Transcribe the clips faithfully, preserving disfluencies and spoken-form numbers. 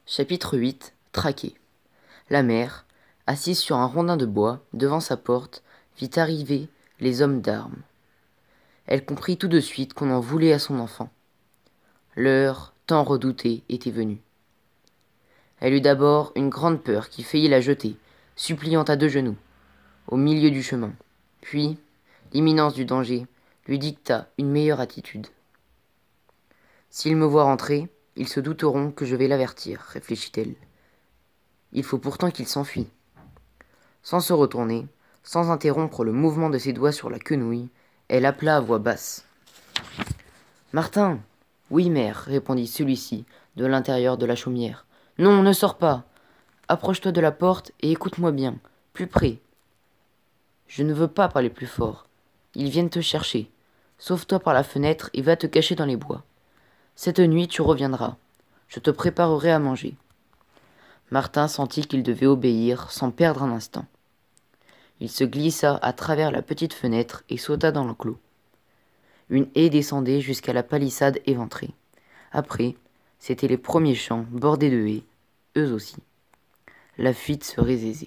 Chapitre huit. Traqué. La mère, assise sur un rondin de bois, devant sa porte, vit arriver les hommes d'armes. Elle comprit tout de suite qu'on en voulait à son enfant. L'heure, tant redoutée, était venue. Elle eut d'abord une grande peur qui faillit la jeter, suppliante à deux genoux, au milieu du chemin. Puis, l'imminence du danger lui dicta une meilleure attitude. S'ils me voient rentrer, ils se douteront que je vais l'avertir, réfléchit-elle. Il faut pourtant qu'il s'enfuit. Sans se retourner, sans interrompre le mouvement de ses doigts sur la quenouille, elle appela à voix basse. « Martin !»« Oui, mère, répondit celui-ci de l'intérieur de la chaumière. « Non, ne sors pas. Approche-toi de la porte et écoute-moi bien, plus près. Je ne veux pas parler plus fort. Ils viennent te chercher. Sauve-toi par la fenêtre et va te cacher dans les bois. Cette nuit, tu reviendras. Je te préparerai à manger. » Martin sentit qu'il devait obéir sans perdre un instant. Il se glissa à travers la petite fenêtre et sauta dans l'enclos. Une haie descendait jusqu'à la palissade éventrée. Après, c'étaient les premiers champs bordés de haies, eux aussi. La fuite serait aisée.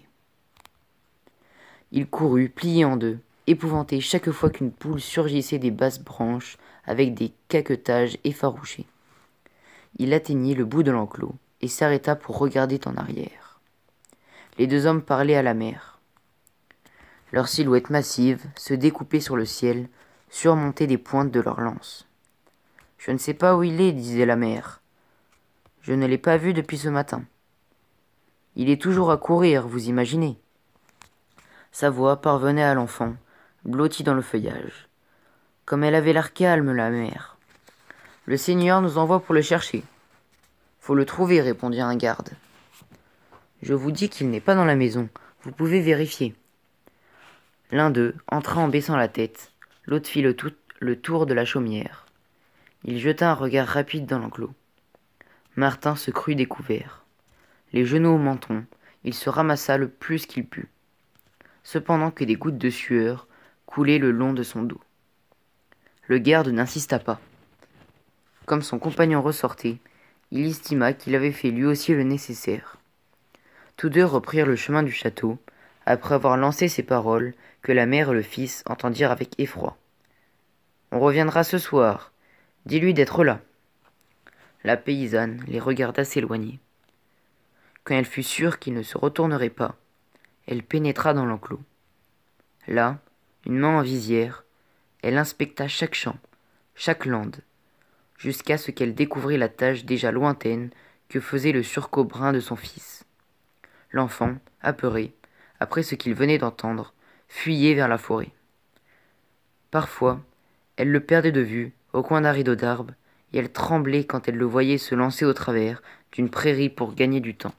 Il courut, plié en deux, épouvanté chaque fois qu'une poule surgissait des basses branches avec des caquetages effarouchés. Il atteignit le bout de l'enclos et s'arrêta pour regarder en arrière. Les deux hommes parlaient à la mer. Leurs silhouettes massives se découpaient sur le ciel, surmontées des pointes de leurs lances. « Je ne sais pas où il est, disait la mère. Je ne l'ai pas vu depuis ce matin. Il est toujours à courir, vous imaginez. » Sa voix parvenait à l'enfant, blotti dans le feuillage. Comme elle avait l'air calme, la mère. « Le Seigneur nous envoie pour le chercher. »« Faut le trouver, répondit un garde. »« Je vous dis qu'il n'est pas dans la maison, vous pouvez vérifier. » L'un d'eux entra en baissant la tête, l'autre fit le, tout, le tour de la chaumière. Il jeta un regard rapide dans l'enclos. Martin se crut découvert. Les genoux au menton, il se ramassa le plus qu'il put, cependant que des gouttes de sueur coulaient le long de son dos. Le garde n'insista pas. Comme son compagnon ressortait, il estima qu'il avait fait lui aussi le nécessaire. Tous deux reprirent le chemin du château, après avoir lancé ces paroles que la mère et le fils entendirent avec effroi. « On reviendra ce soir. Dis-lui d'être là. » La paysanne les regarda s'éloigner. Quand elle fut sûre qu'ils ne se retourneraient pas, elle pénétra dans l'enclos. Là, une main en visière, elle inspecta chaque champ, chaque lande, jusqu'à ce qu'elle découvrit la tache déjà lointaine que faisait le surcot brun de son fils. L'enfant, apeuré, après ce qu'il venait d'entendre, fuyait vers la forêt. Parfois, elle le perdait de vue au coin d'un rideau d'arbres, et elle tremblait quand elle le voyait se lancer au travers d'une prairie pour gagner du temps.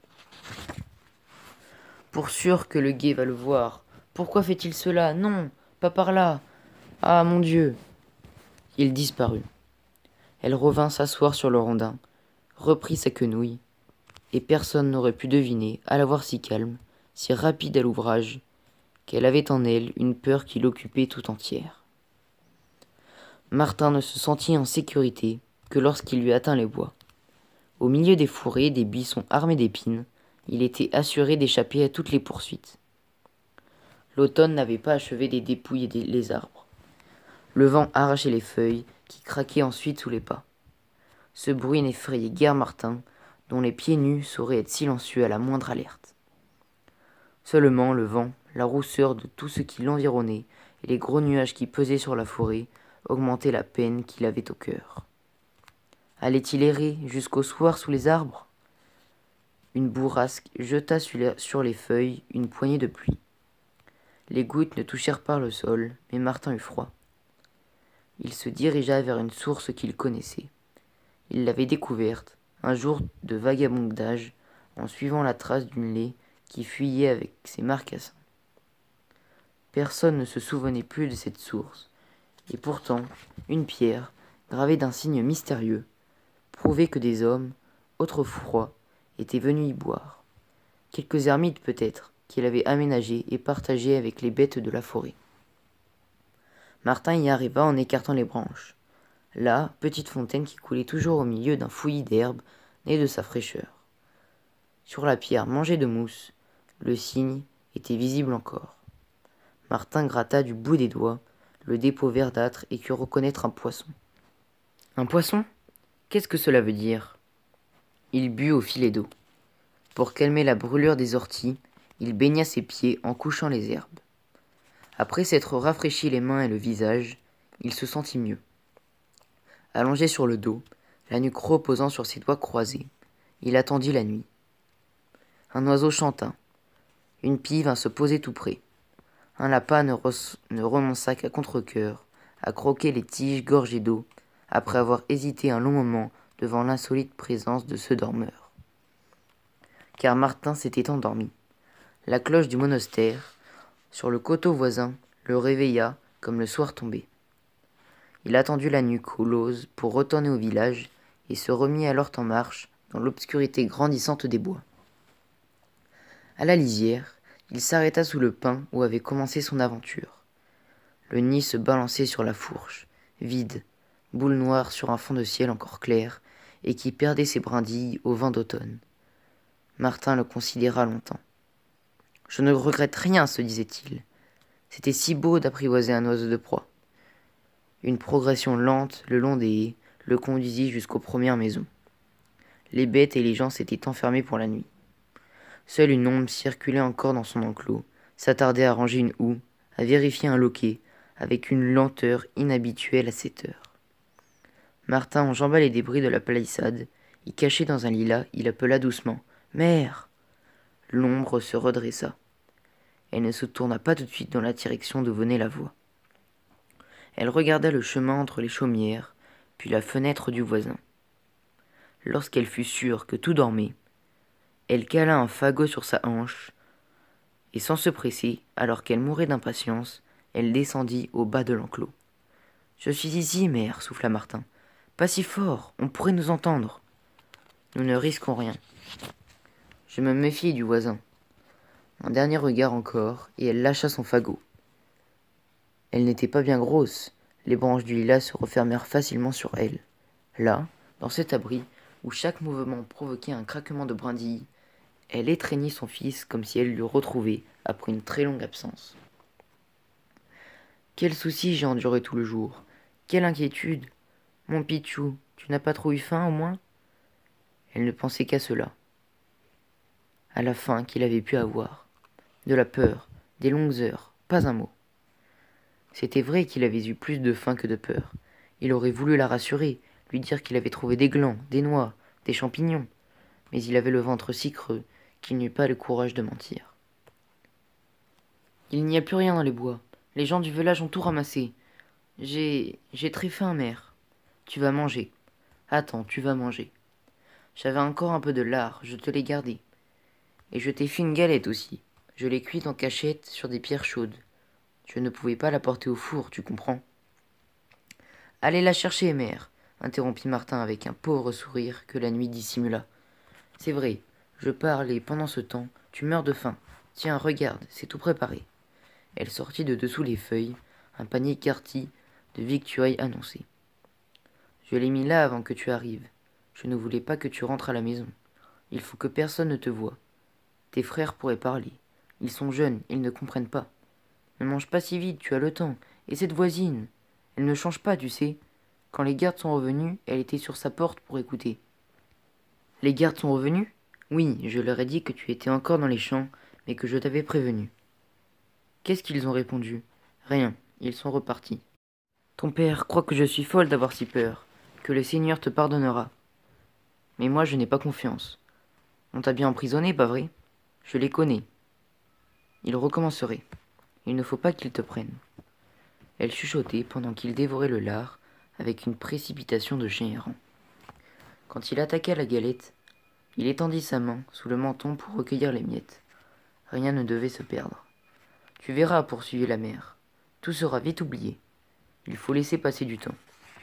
Pour sûr que le guet va le voir. Pourquoi fait-il cela? Non, pas par là. Ah, mon Dieu! Il disparut. Elle revint s'asseoir sur le rondin, reprit sa quenouille, et personne n'aurait pu deviner, à la voir si calme, si rapide à l'ouvrage, qu'elle avait en elle une peur qui l'occupait tout entière. Martin ne se sentit en sécurité que lorsqu'il lui atteint les bois. Au milieu des fourrés, des buissons armés d'épines, il était assuré d'échapper à toutes les poursuites. L'automne n'avait pas achevé de dépouiller les arbres. Le vent arrachait les feuilles, qui craquaient ensuite sous les pas. Ce bruit n'effrayait guère Martin, dont les pieds nus sauraient être silencieux à la moindre alerte. Seulement le vent, la rousseur de tout ce qui l'environnait, et les gros nuages qui pesaient sur la forêt, augmentaient la peine qu'il avait au cœur. Allait-il errer jusqu'au soir sous les arbres? Une bourrasque jeta sur les feuilles une poignée de pluie. Les gouttes ne touchèrent pas le sol, mais Martin eut froid. Il se dirigea vers une source qu'il connaissait. Il l'avait découverte, un jour de vagabondage, en suivant la trace d'une laie qui fuyait avec ses marcassins. Personne ne se souvenait plus de cette source, et pourtant, une pierre, gravée d'un signe mystérieux, prouvait que des hommes, autrefois, étaient venus y boire. Quelques ermites peut-être, qu'il avait aménagés et partagés avec les bêtes de la forêt. Martin y arriva en écartant les branches. Là, petite fontaine qui coulait toujours au milieu d'un fouillis d'herbe, née de sa fraîcheur. Sur la pierre mangée de mousse, le signe était visible encore. Martin gratta du bout des doigts le dépôt verdâtre et crut reconnaître un poisson. Un poisson? Qu'est-ce que cela veut dire? Il but au filet d'eau. Pour calmer la brûlure des orties, il baigna ses pieds en couchant les herbes. Après s'être rafraîchi les mains et le visage, il se sentit mieux. Allongé sur le dos, la nuque reposant sur ses doigts croisés, il attendit la nuit. Un oiseau chanta. Une pie vint se poser tout près. Un lapin ne, re- ne renonça qu'à contre-cœur à croquer les tiges gorgées d'eau, après avoir hésité un long moment devant l'insolite présence de ce dormeur. Car Martin s'était endormi. La cloche du monastère, sur le coteau voisin, le réveilla comme le soir tombé. Il attendit la nuit close pour retourner au village et se remit alors en marche dans l'obscurité grandissante des bois. À la lisière, il s'arrêta sous le pin où avait commencé son aventure. Le nid se balançait sur la fourche, vide, boule noire sur un fond de ciel encore clair, et qui perdait ses brindilles au vent d'automne. Martin le considéra longtemps. « Je ne regrette rien, se disait-il. C'était si beau d'apprivoiser un oiseau de proie. » Une progression lente le long des haies le conduisit jusqu'aux premières maisons. Les bêtes et les gens s'étaient enfermés pour la nuit. Seule une ombre circulait encore dans son enclos, s'attardait à ranger une houe, à vérifier un loquet, avec une lenteur inhabituelle à cette heure. Martin enjamba les débris de la palissade, et caché dans un lilas, il appela doucement « Mère !» L'ombre se redressa. Elle ne se tourna pas tout de suite dans la direction d'où venait la voix. Elle regarda le chemin entre les chaumières, puis la fenêtre du voisin. Lorsqu'elle fut sûre que tout dormait, elle cala un fagot sur sa hanche, et sans se presser, alors qu'elle mourait d'impatience, elle descendit au bas de l'enclos. « Je suis ici, mère, souffla Martin. Pas si fort, on pourrait nous entendre. Nous ne risquons rien. Je me méfie du voisin. Un dernier regard encore, et elle lâcha son fagot. Elle n'était pas bien grosse, les branches du lilas se refermèrent facilement sur elle. Là, dans cet abri, où chaque mouvement provoquait un craquement de brindilles, elle étreignit son fils comme si elle l'eût retrouvé après une très longue absence. Quel souci j'ai enduré tout le jour, quelle inquiétude. Mon Pichou, tu n'as pas trop eu faim au moins? Elle ne pensait qu'à cela, à la faim qu'il avait pu avoir, de la peur, des longues heures, pas un mot. C'était vrai qu'il avait eu plus de faim que de peur. Il aurait voulu la rassurer, lui dire qu'il avait trouvé des glands, des noix, des champignons, mais il avait le ventre si creux qu'il n'eut pas le courage de mentir. Il n'y a plus rien dans les bois. Les gens du village ont tout ramassé. J'ai... j'ai très faim, mère. Tu vas manger. Attends, tu vas manger. J'avais encore un peu de lard, je te l'ai gardé. Et je t'ai fait une galette aussi. Je l'ai cuite en cachette sur des pierres chaudes. Je ne pouvais pas la porter au four, tu comprends. Allez la chercher, mère, interrompit Martin avec un pauvre sourire que la nuit dissimula. C'est vrai, je parle et pendant ce temps, tu meurs de faim. Tiens, regarde, c'est tout préparé. Elle sortit de dessous les feuilles, un panier quarti de victuailles annoncées. Je l'ai mis là avant que tu arrives. Je ne voulais pas que tu rentres à la maison. Il faut que personne ne te voie. Tes frères pourraient parler. Ils sont jeunes, ils ne comprennent pas. Ne mange pas si vite, tu as le temps. Et cette voisine, elle ne change pas, tu sais. Quand les gardes sont revenus, elle était sur sa porte pour écouter. Les gardes sont revenus? Oui, je leur ai dit que tu étais encore dans les champs, mais que je t'avais prévenu. Qu'est-ce qu'ils ont répondu? Rien, ils sont repartis. Ton père croit que je suis folle d'avoir si peur, que le Seigneur te pardonnera. Mais moi, je n'ai pas confiance. On t'a bien emprisonné, pas vrai? Je les connais. Ils recommenceraient. Il ne faut pas qu'ils te prennent. Elle chuchotait pendant qu'il dévorait le lard avec une précipitation de chien errant. Quand il attaqua la galette, il étendit sa main sous le menton pour recueillir les miettes. Rien ne devait se perdre. Tu verras, poursuivit la mère. Tout sera vite oublié. Il faut laisser passer du temps.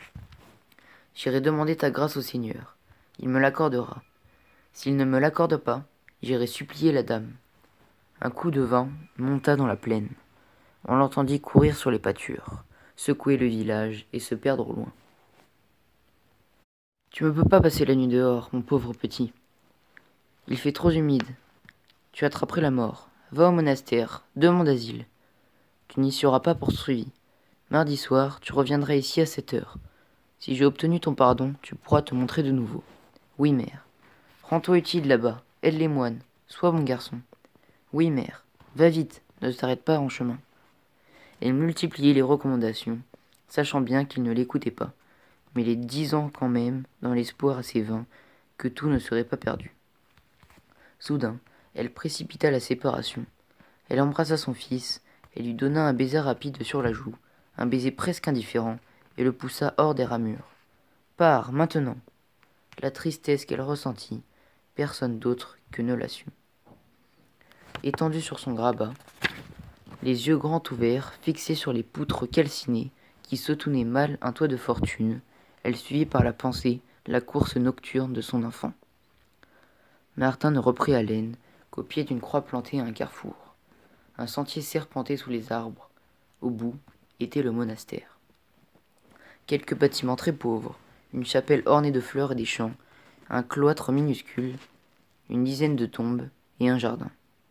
J'irai demander ta grâce au Seigneur. Il me l'accordera. S'il ne me l'accorde pas, j'irai supplier la dame. Un coup de vent monta dans la plaine. On l'entendit courir sur les pâtures, secouer le village et se perdre au loin. Tu ne peux pas passer la nuit dehors, mon pauvre petit. Il fait trop humide. Tu attraperais la mort. Va au monastère, demande asile. Tu n'y seras pas poursuivi. Mardi soir, tu reviendras ici à sept heures. Si j'ai obtenu ton pardon, tu pourras te montrer de nouveau. Oui, mère. Rends-toi utile là-bas, aide les moines, sois mon garçon. Oui, mère. Va vite, ne t'arrête pas en chemin. Elle multipliait les recommandations, sachant bien qu'il ne l'écoutait pas, mais les disant quand même, dans l'espoir assez vain, que tout ne serait pas perdu. Soudain, elle précipita la séparation. Elle embrassa son fils, et lui donna un baiser rapide sur la joue, un baiser presque indifférent, et le poussa hors des ramures. Pars, maintenant. La tristesse qu'elle ressentit, personne d'autre que ne la sut. Étendue sur son grabat, les yeux grands ouverts, fixés sur les poutres calcinées, qui soutenaient mal un toit de fortune, elle suivit par la pensée la course nocturne de son enfant. Martin ne reprit haleine qu'au pied d'une croix plantée à un carrefour. Un sentier serpentait sous les arbres. Au bout était le monastère. Quelques bâtiments très pauvres, une chapelle ornée de fleurs et des champs, un cloître minuscule, une dizaine de tombes et un jardin.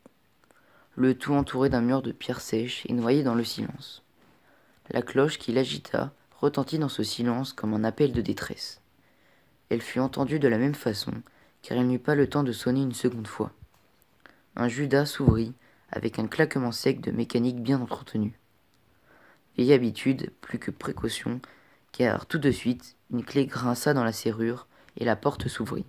Le tout entouré d'un mur de pierres sèches et noyé dans le silence. La cloche qui l'agita retentit dans ce silence comme un appel de détresse. Elle fut entendue de la même façon, car elle n'eut pas le temps de sonner une seconde fois. Un Judas s'ouvrit avec un claquement sec de mécanique bien entretenue. Vieille habitude plus que précaution, car tout de suite une clé grinça dans la serrure et la porte s'ouvrit.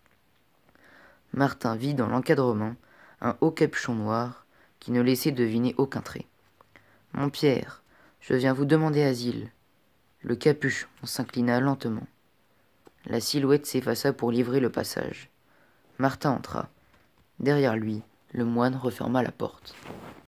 Martin vit dans l'encadrement un haut capuchon noir qui ne laissait deviner aucun trait. « Mon Pierre, je viens vous demander asile. » Le capuchon s'inclina lentement. La silhouette s'effaça pour livrer le passage. Martin entra. Derrière lui, le moine referma la porte.